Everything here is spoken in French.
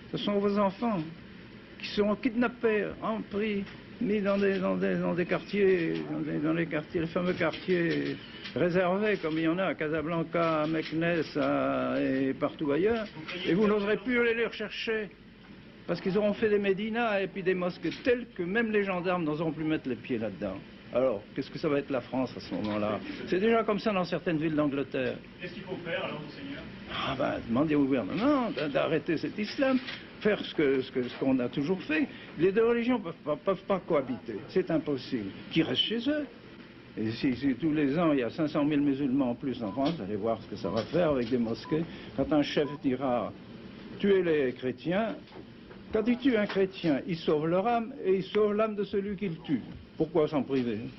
Ce sont vos enfants qui seront kidnappés, pris, mis dans des quartiers, les fameux quartiers réservés, comme il y en a à Casablanca, à Meknès et partout ailleurs, et vous n'oserez plus aller les rechercher, parce qu'ils auront fait des médinas et puis des mosquées telles que même les gendarmes n'oseront plus mettre les pieds là-dedans. Alors, qu'est-ce que ça va être la France à ce moment-là? C'est déjà comme ça dans certaines villes d'Angleterre. Qu'est-ce qu'il faut faire alors, monseigneur? Demander au gouvernement d'arrêter cet islam, faire ce qu'on a toujours fait. Les deux religions ne peuvent pas cohabiter, c'est impossible. Qu'ils restent chez eux. Et si tous les ans il y a 500 000 musulmans en plus en France, allez voir ce que ça va faire avec des mosquées. Quand un chef dira tuer les chrétiens, quand il tue un chrétien, il sauve leur âme et il sauve l'âme de celui qu'il tue. Pourquoi s'en priver?